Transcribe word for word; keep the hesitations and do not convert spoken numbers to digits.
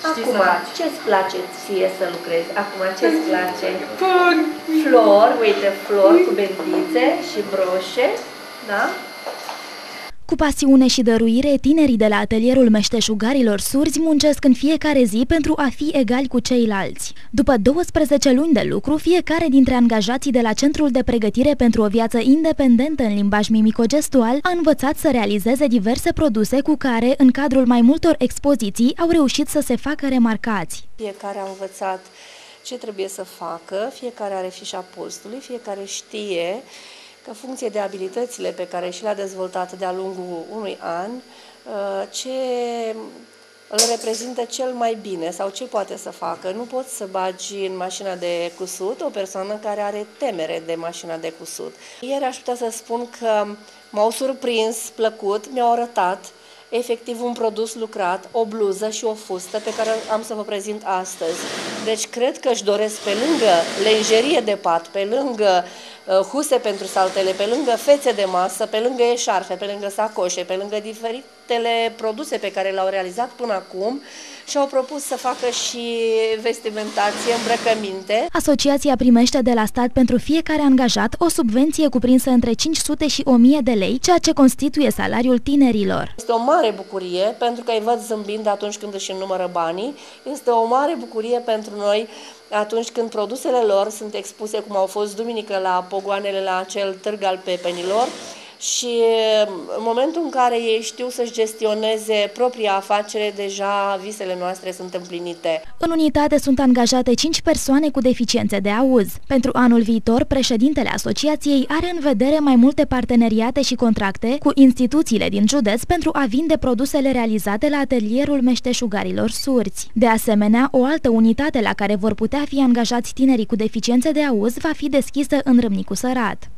Acum, ce-ți place ție să lucrezi? Acum, ce-ți place? Flori, uite, flori cu bendițe și broșe, da? Cu pasiune și dăruire, tinerii de la atelierul meșteșugarilor surzi muncesc în fiecare zi pentru a fi egali cu ceilalți. După douăsprezece luni de lucru, fiecare dintre angajații de la Centrul de Pregătire pentru o Viață Independentă în limbaj mimico-gestual a învățat să realizeze diverse produse cu care, în cadrul mai multor expoziții, au reușit să se facă remarcați. Fiecare a învățat ce trebuie să facă, fiecare are fișa postului, fiecare știe că, în funcție de abilitățile pe care și le-a dezvoltat de-a lungul unui an, ce îl reprezintă cel mai bine sau ce poate să facă. Nu poți să bagi în mașina de cusut o persoană care are temere de mașina de cusut. Ieri aș putea să spun că m-au surprins plăcut, mi-au arătat efectiv un produs lucrat, o bluză și o fustă pe care am să vă prezint astăzi. Deci cred că își doresc, pe lângă lenjerie de pat, pe lângă uh, huse pentru saltele, pe lângă fețe de masă, pe lângă eșarfe, pe lângă sacoșe, pe lângă diferitele produse pe care le-au realizat până acum, și-au propus să facă și vestimentație, îmbrăcăminte. Asociația primește de la stat pentru fiecare angajat o subvenție cuprinsă între cinci sute și o mie de lei, ceea ce constituie salariul tinerilor. Este o mare bucurie, pentru că îi văd zâmbind atunci când își înnumără banii. Este o mare bucurie pentru noi atunci când produsele lor sunt expuse, cum au fost duminică la pogoanele la acel târg al pepenilor, și în momentul în care ei știu să-și gestioneze propria afacere, deja visele noastre sunt împlinite. În unitate sunt angajate cinci persoane cu deficiențe de auz. Pentru anul viitor, președintele asociației are în vedere mai multe parteneriate și contracte cu instituțiile din județ pentru a vinde produsele realizate la atelierul meșteșugarilor surzi. De asemenea, o altă unitate la care vor putea fi angajați tinerii cu deficiențe de auz va fi deschisă în Râmnicu Sărat.